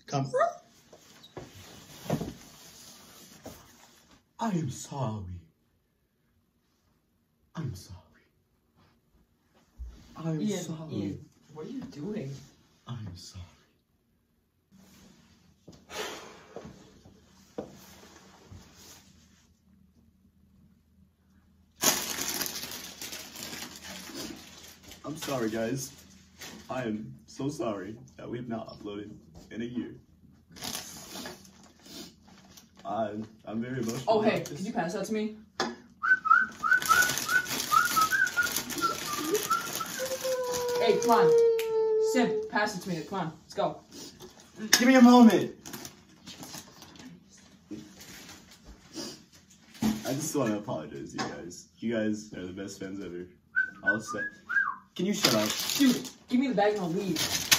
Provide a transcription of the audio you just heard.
Come. I am sorry. I'm sorry. I'm sorry. Ian, what are you doing? I'm sorry. I'm sorry, guys. I am so sorry that we have not uploaded in a year. I'm very emotional. Oh, hey, can you pass that to me? Hey, come on. Sim, pass it to me. Come on, let's go. Give me a moment. I just want to apologize to you guys. You guys are the best fans ever. I'll say. Can you shut up? Dude, give me the bag and I'll leave.